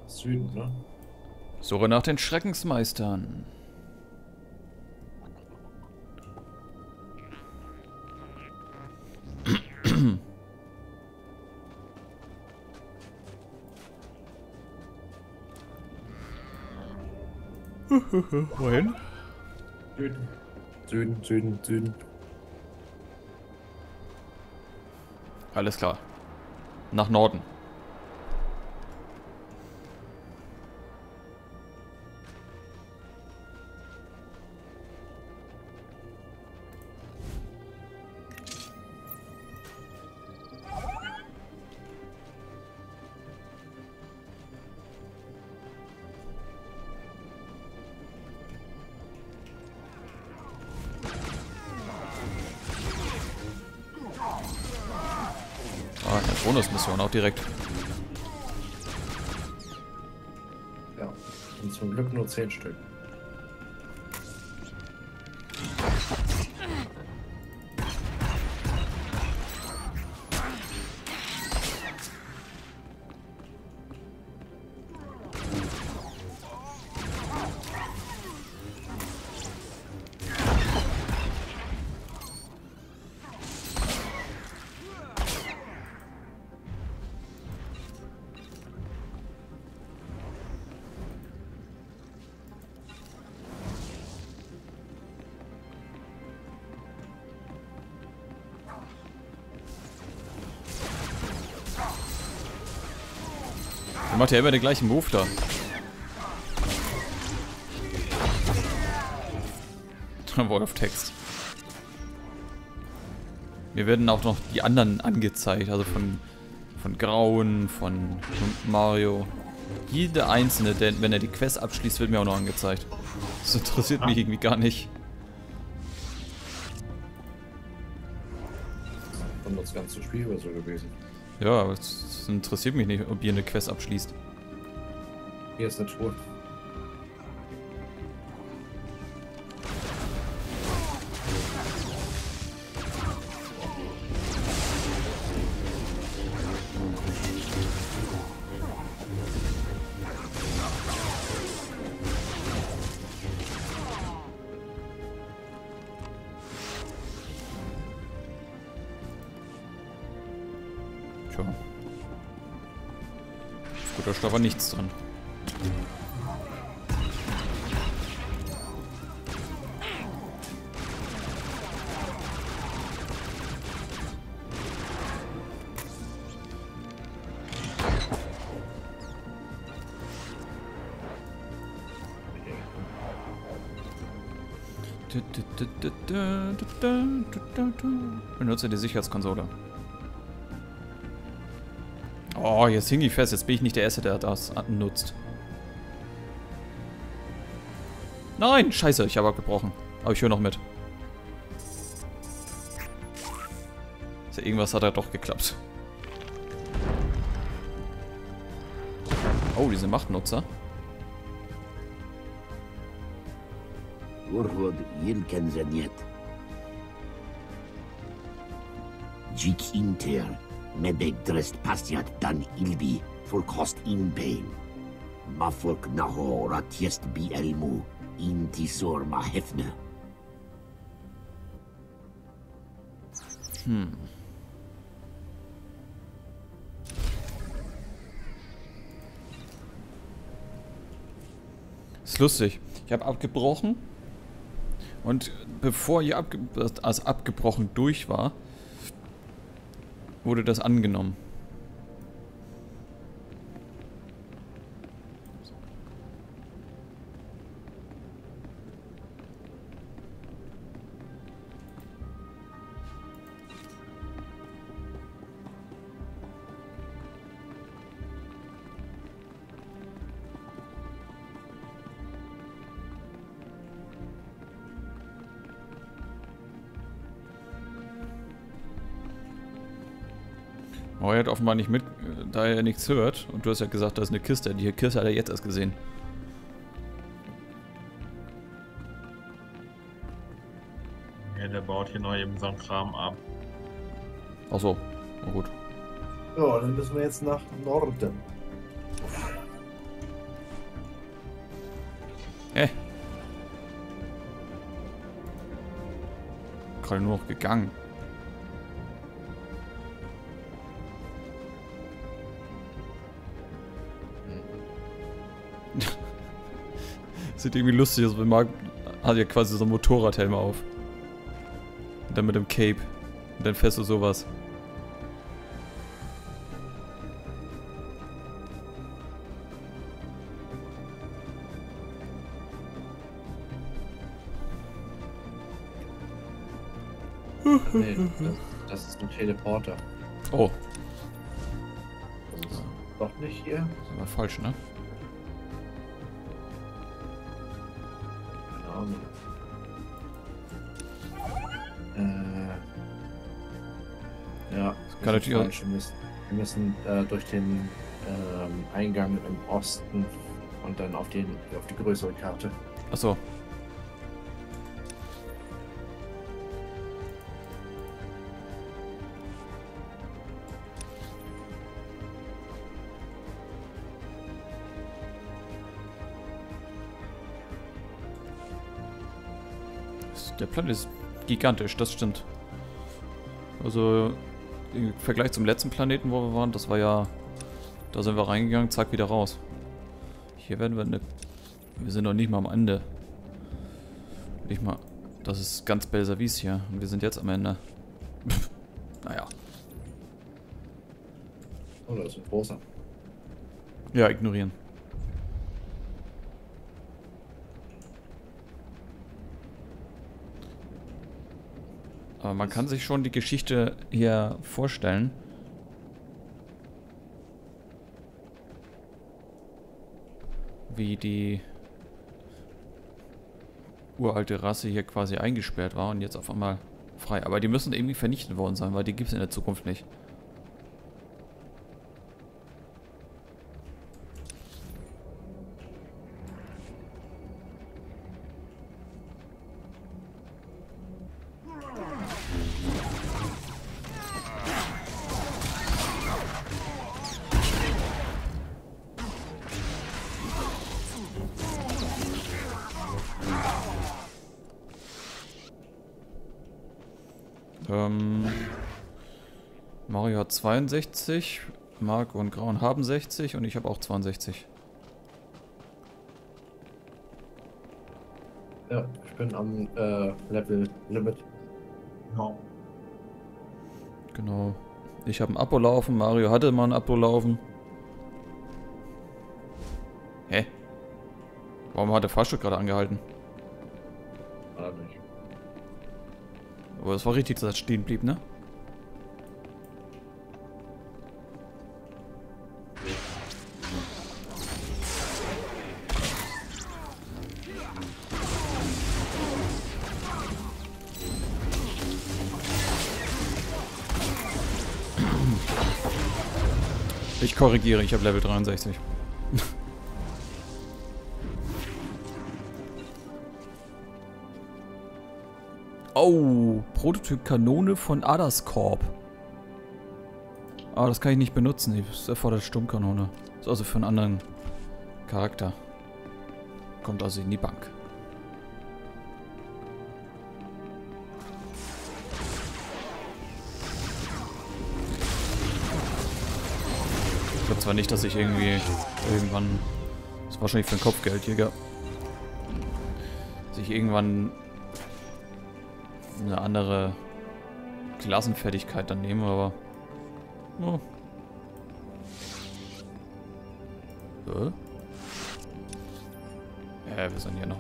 Süden, ne? Suche nach den Schreckensmeistern. Wohin? Süden. Süden, Süden, Süden. Alles klar. Nach Norden. Ah, eine Bonusmission auch direkt. Ja. Und zum Glück nur 10 Stück. Der macht ja immer den gleichen Move da. Wort of Text. Mir werden auch noch die anderen angezeigt, also von Grauen, von Mario. Jede einzelne, denn wenn er die Quest abschließt, wird mir auch noch angezeigt. Das interessiert mich irgendwie gar nicht. Und das ganze Spiel wäre so gewesen. Ja, aber es interessiert mich nicht, ob ihr eine Quest abschließt. Hier ist eine Truhe. Tja. Gut, da steht aber nichts dran. Benutze die Sicherheitskonsole. Oh, jetzt hing ich fest. Jetzt bin ich nicht der Erste, der das nutzt. Nein, scheiße, ich habe abgebrochen. Aber ich höre noch mit. Also irgendwas hat da doch geklappt. Oh, diese Machtnutzer. Urhod Yilken Zeniet. Jik Inter, Mebek Drest Pasiat Dan Ilbi, Volkost in Pain. Mafolk Naho Ratiest Bi Elmu, Intisor Mahefne. Ist lustig. Ich habe abgebrochen. Und bevor ihr als abgebrochen durch war, wurde das angenommen. Aber er hat offenbar nicht mit, da er nichts hört. Und du hast ja gesagt, da ist eine Kiste. Die Kiste hat er jetzt erst gesehen. Ja, der baut hier noch eben seinen Kram ab. Ach so, na gut. Ja, dann müssen wir jetzt nach Norden. Gerade nur noch gegangen. Sieht irgendwie lustig aus, weil Mark hat ja quasi so einen Motorradhelm auf. Und dann mit dem Cape. Und dann fährst du sowas. Nee, das ist ein Teleporter. Oh, Das ist doch nicht hier. das ist aber falsch, ne? Keine Ahnung. Ja, kann natürlich auch- falsch. Wir müssen durch den Eingang im Osten und dann auf die größere Karte. Achso. Der Planet ist gigantisch, das stimmt. Also im Vergleich zum letzten Planeten, wo wir waren, das war ja... Da sind wir reingegangen, zack, wieder raus. Hier werden wir eine... Wir sind noch nicht mal am Ende. Nicht mal... Das ist ganz Belservice hier. Und wir sind jetzt am Ende. Naja. Oh, das ist ein großer. Ja, ignorieren. Aber man kann sich schon die Geschichte hier vorstellen. Wie die uralte Rasse hier quasi eingesperrt war und jetzt auf einmal frei. Aber die müssen irgendwie vernichtet worden sein, weil die gibt es in der Zukunft nicht. Mario hat 62, Mark und Grauen haben 60 und ich habe auch 62. Ja, ich bin am Level Limit. Ja. Genau. Ich habe ein Abo laufen, Mario hatte mal ein Abo laufen. Hä? Warum hat der Fahrstuhl gerade angehalten? Oder nicht? Aber es war richtig, dass das stehen blieb, ne? Ich korrigiere, ich habe Level 63. Oh, Prototyp Kanone von Adascorp. Ah, das kann ich nicht benutzen. Das erfordert Sturmkanone. Ist also für einen anderen Charakter. Kommt also in die Bank. Ich glaube zwar nicht, dass ich irgendwie irgendwann... Das ist wahrscheinlich für einen Kopfgeldjäger. Dass ich irgendwann eine andere Klassenfertigkeit dann nehme, aber... Oh. Ja, wir sind hier noch.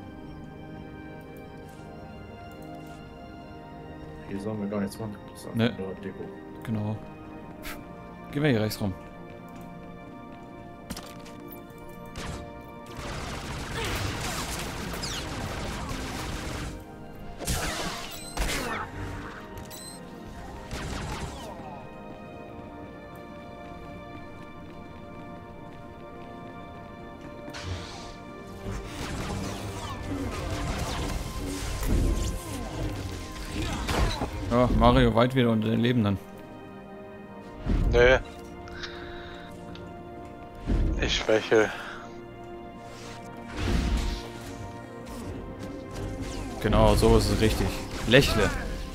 Hier sollen wir gar nichts machen. Das ist Ne. einfach nur Deko. Genau. Gehen wir hier rechts rum. Ja, Mario weit wieder unter den Lebenden. Nö. Ich schwäche. Genau, so ist es richtig. Lächle.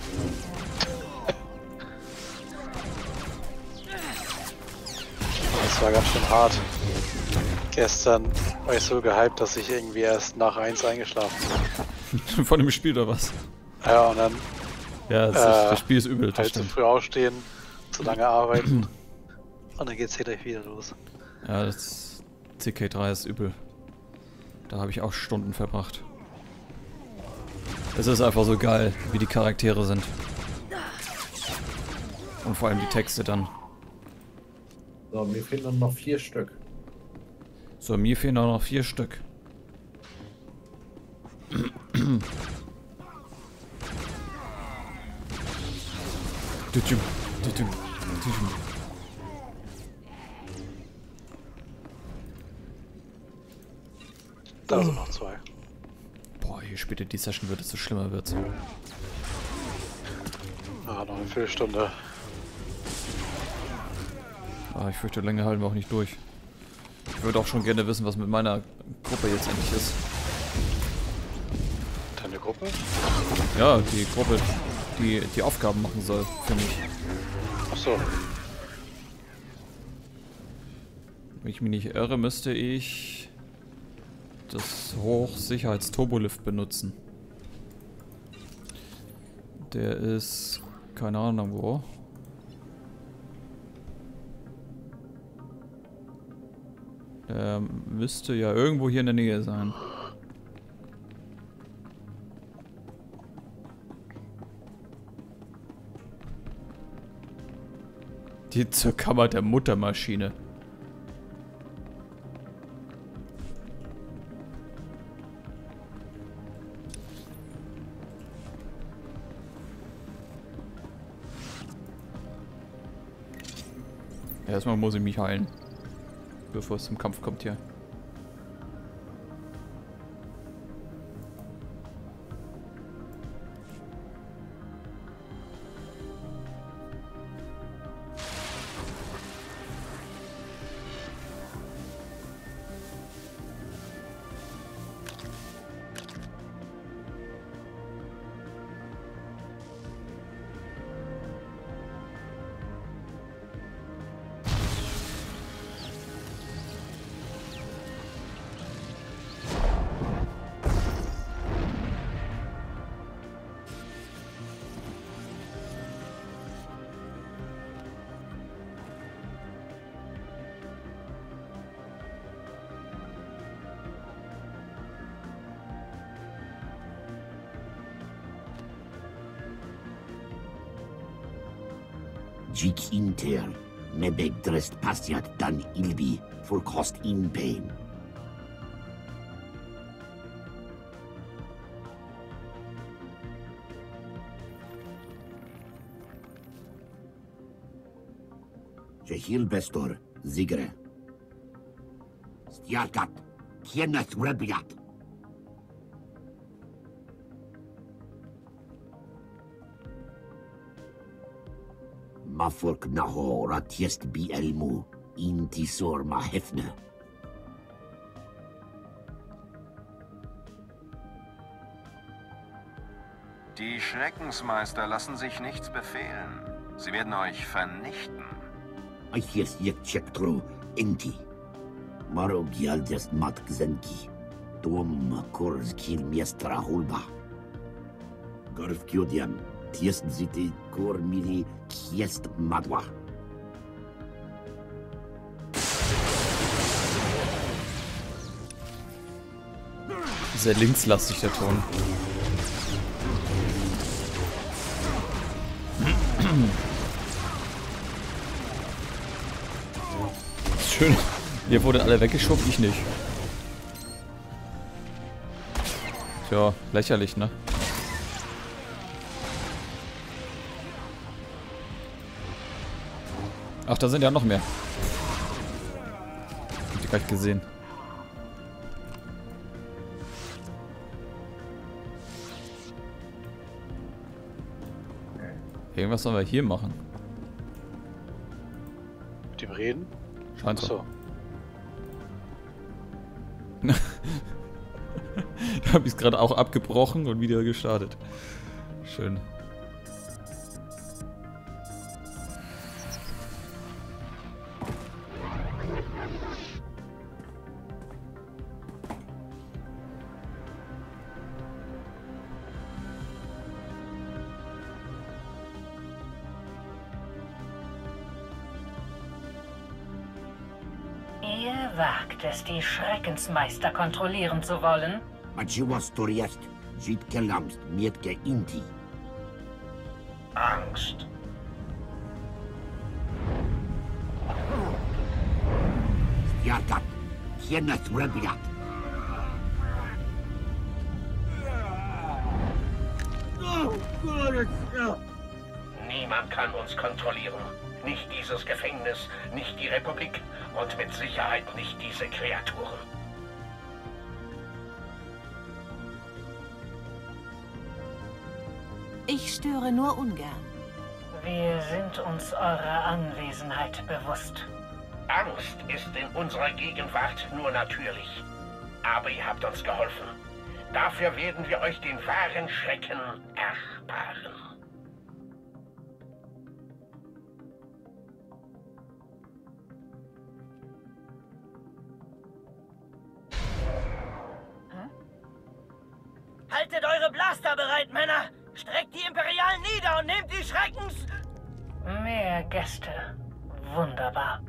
Das war ganz schön hart. Gestern war ich so gehypt, dass ich irgendwie erst nach 1 eingeschlafen bin. Von dem Spiel oder was? Ja, und dann Ja, das Spiel ist übel, das halt zu stimmt. früh aufstehen, zu lange arbeiten. Und dann geht's hier gleich wieder los. Ja, das CK3 ist übel. Da habe ich auch Stunden verbracht. Es ist einfach so geil, wie die Charaktere sind. Und vor allem die Texte dann. So, mir fehlen dann noch 4 Stück. So, mir fehlen auch noch 4 Stück. Da sind noch 2. Boah, je später die Session wird, desto schlimmer wird's. Ah, noch eine Viertelstunde. Ah, ich fürchte, länger halten wir auch nicht durch. Ich würde auch schon gerne wissen, was mit meiner Gruppe jetzt endlich ist. Deine Gruppe? Ja, die Gruppe, die die Aufgaben machen soll, für mich. Achso. Wenn ich mich nicht irre, müsste ich das Hochsicherheits-Turbolift benutzen. Der ist keine Ahnung wo. Der müsste ja irgendwo hier in der Nähe sein. Die zur Kammer der Muttermaschine. Erstmal muss ich mich heilen, bevor es zum Kampf kommt hier. Jik Inter, Mebeg drest Passiat Dan Ilbi, Volkost in Pain. Jehil Bestor, Zigre. Stiarkat, Kenneth Rebiat. Mafork Naho Ratiest Bi Elmu, Intisor Mahefne. Die Schreckensmeister lassen sich nichts befehlen. Sie werden euch vernichten. Aies Yek Chektro, Inti. Maro Gialdest Mat Gzenki. Dom Kors Kil Miestra Hulba. Gorf Kyodian. Tiest Ziti Kor Mili Kiest Madwa. Sehr linkslastig der Ton. Schön. Ihr wurdet alle weggeschoben, ich nicht. Tja, lächerlich, ne? Ach, da sind ja noch mehr. Hab ich gar nicht gesehen. Irgendwas sollen wir hier machen. Mit dem Reden? Scheint so. Achso. Da habe ich es gerade auch abgebrochen und wieder gestartet. Schön. Ihr wagt es, die Schreckensmeister kontrollieren zu wollen? Machiwas Toriast, Südkelamst, Mietke Inti. Angst. Yardat, Hienas Rabiat. Niemand kann uns kontrollieren. Nicht dieses Gefängnis, nicht die Republik und mit Sicherheit nicht diese Kreaturen. Ich störe nur ungern. Wir sind uns eurer Anwesenheit bewusst. Angst ist in unserer Gegenwart nur natürlich. Aber ihr habt uns geholfen. Dafür werden wir euch den wahren Schrecken ersparen. Haltet eure Blaster bereit, Männer! Streckt die Imperialen nieder und nehmt die Schreckens... Mehr Gäste. Wunderbar.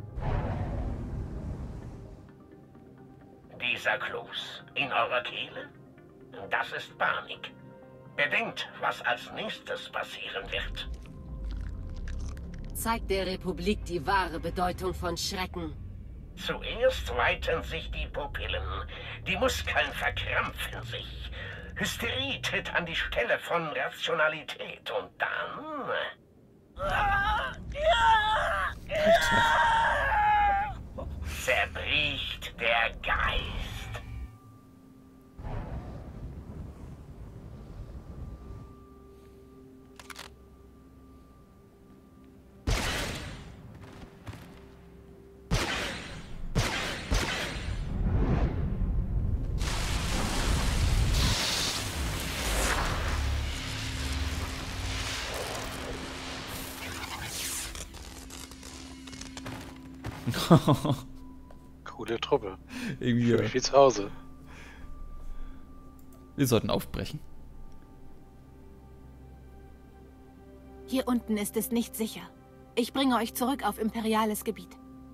Dieser Kloß in eurer Kehle? Das ist Panik. Bedenkt, was als nächstes passieren wird. Zeigt der Republik die wahre Bedeutung von Schrecken. Zuerst weiten sich die Pupillen. Die Muskeln verkrampfen sich. Hysterie tritt an die Stelle von Rationalität und dann... zerbricht der Geist. Coole Truppe. Irgendwie, Fühl mich wie zu Hause. wir sollten aufbrechen. Hier unten ist es nicht sicher. Ich bringe euch zurück auf imperiales Gebiet.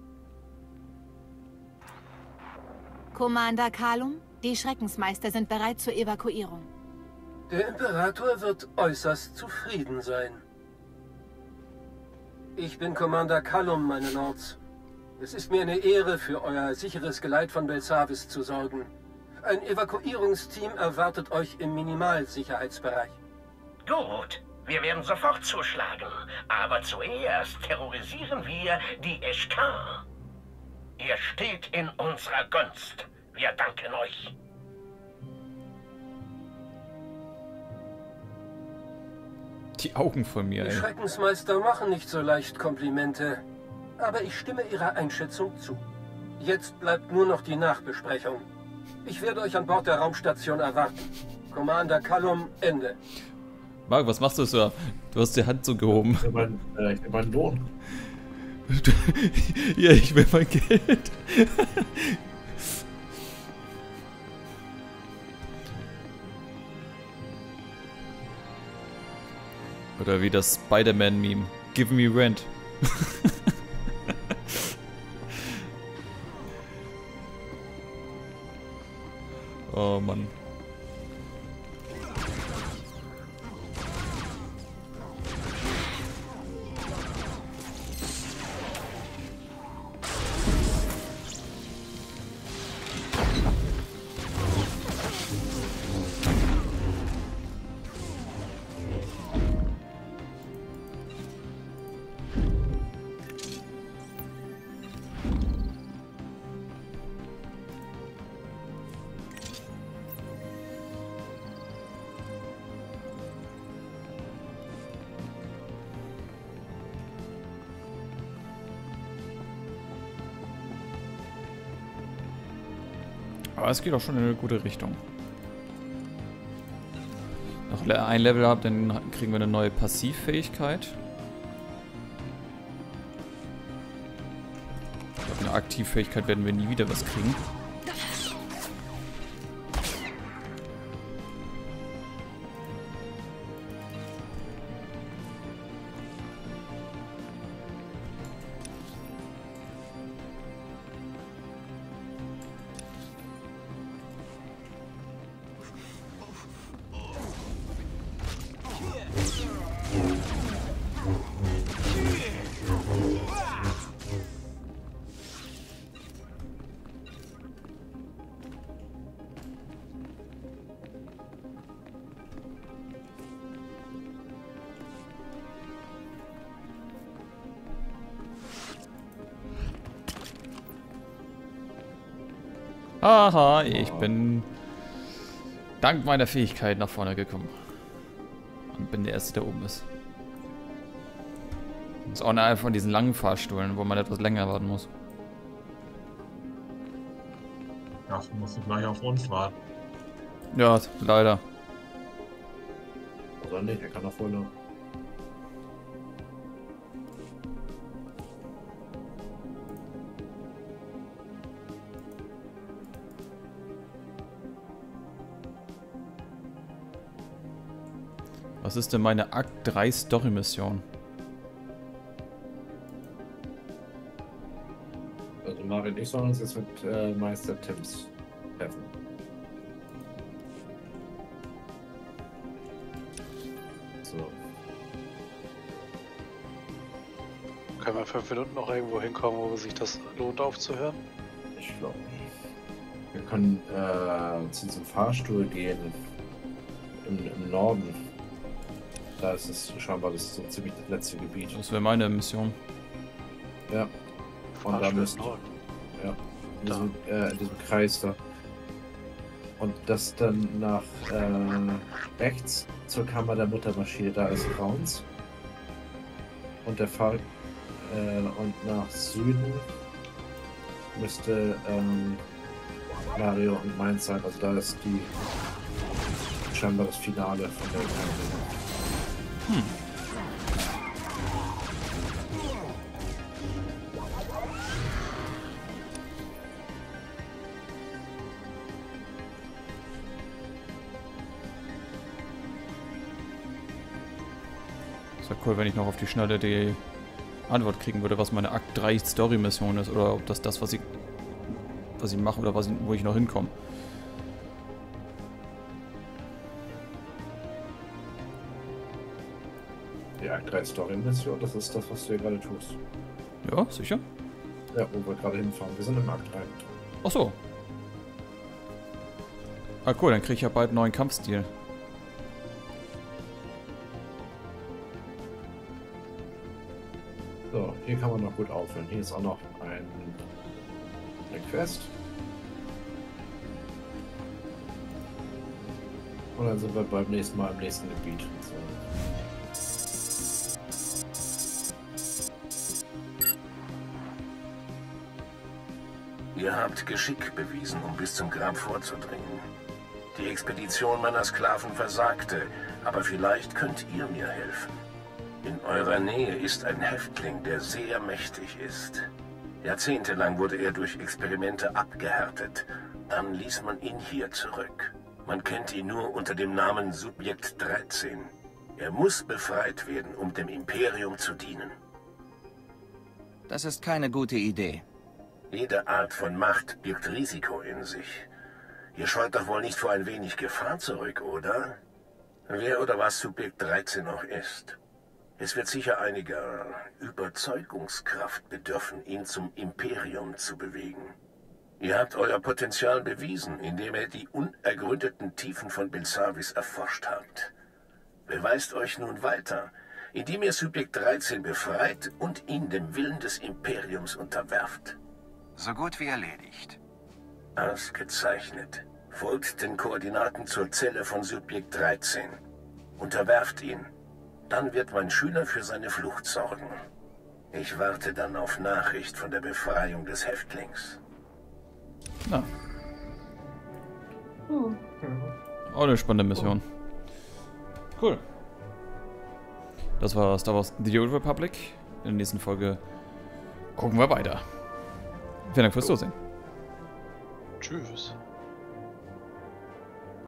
Commander Kalum, die Schreckensmeister sind bereit zur Evakuierung. Der Imperator wird äußerst zufrieden sein. Ich bin Commander Kalum, meine Lords. Es ist mir eine Ehre, für euer sicheres Geleit von Belsavis zu sorgen. Ein Evakuierungsteam erwartet euch im Minimalsicherheitsbereich. Gut, wir werden sofort zuschlagen. Aber zuerst terrorisieren wir die Eshkar. Ihr steht in unserer Gunst. Wir danken euch. Die Augen von mir, Die ey. Schreckensmeister machen nicht so leicht Komplimente. Aber ich stimme ihrer Einschätzung zu. Jetzt bleibt nur noch die Nachbesprechung. Ich werde euch an Bord der Raumstation erwarten. Commander Kalum, Ende. Marc, was machst du so? Du hast die Hand so gehoben. Ich will meinen Lohn. Ja, ich will mein Geld. Oder wie das Spider-Man-Meme. Give me rent. Oh Mann. Aber es geht auch schon in eine gute Richtung. ein Level habe, dann kriegen wir eine neue Passivfähigkeit. Ich glaube, eine Aktivfähigkeit werden wir nie wieder was kriegen. Aha, ich bin dank meiner Fähigkeit nach vorne gekommen. Und bin der Erste, der oben ist. Das ist auch einer von diesen langen Fahrstühlen, wo man etwas länger warten muss. Ja, musst du gleich auf uns warten. Ja, leider. Oder nicht, er kann doch vorne. Was ist denn meine Akt 3 Story-Mission? Also Mario und ich sollen uns jetzt mit Meister Tims treffen. So. Können wir 5 Minuten noch irgendwo hinkommen, wo sich das lohnt aufzuhören? Ich glaube nicht. Wir können zu diesem Fahrstuhl gehen. Im Norden. Da ist es scheinbar das so ziemlich das letzte Gebiet. Das wäre meine Mission. Ja. Und da müsst ja, in diesem Kreis da. Und das dann nach rechts zur Kammer der Muttermaschine, da ist Browns. Und der Fall und nach Süden müsste Mario und Mainz sein. Also da ist die scheinbar das Finale von der Kampagne. Das wäre cool, wenn ich noch auf die Schnelle die Antwort kriegen würde, was meine Akt 3 Story-Mission ist oder ob das was ich mache oder wo ich noch hinkomme. Die Akt 3 Story-Mission, das ist das, was du hier gerade tust. Ja, sicher? Ja, wo wir gerade hinfahren. Wir sind im Akt 3. Ach so. Ah cool, dann kriege ich ja bald einen neuen Kampfstil. So, hier kann man noch gut aufhören. Hier ist auch noch eine Quest. Und dann sind wir beim nächsten Mal im nächsten Gebiet. So. Ihr habt Geschick bewiesen, um bis zum Grab vorzudringen. Die Expedition meiner Sklaven versagte, aber vielleicht könnt ihr mir helfen. In eurer Nähe ist ein Häftling, der sehr mächtig ist. Jahrzehntelang wurde er durch Experimente abgehärtet. Dann ließ man ihn hier zurück. Man kennt ihn nur unter dem Namen Subjekt 13. Er muss befreit werden, um dem Imperium zu dienen. Das ist keine gute Idee. Jede Art von Macht birgt Risiko in sich. Ihr scheut doch wohl nicht vor ein wenig Gefahr zurück, oder? Wer oder was Subjekt 13 auch ist. Es wird sicher einiger Überzeugungskraft bedürfen, ihn zum Imperium zu bewegen. Ihr habt euer Potenzial bewiesen, indem ihr die unergründeten Tiefen von Belsavis erforscht habt. Beweist euch nun weiter, indem ihr Subjekt 13 befreit und ihn dem Willen des Imperiums unterwerft. So gut wie erledigt. Ausgezeichnet. Folgt den Koordinaten zur Zelle von Subjekt 13. Unterwerft ihn. Dann wird mein Schüler für seine Flucht sorgen. Ich warte dann auf Nachricht von der Befreiung des Häftlings. Na. Auch eine spannende Mission. Cool. Das war Star Wars The Old Republic. In der nächsten Folge gucken wir weiter. Vielen Dank fürs Zusehen. Tschüss.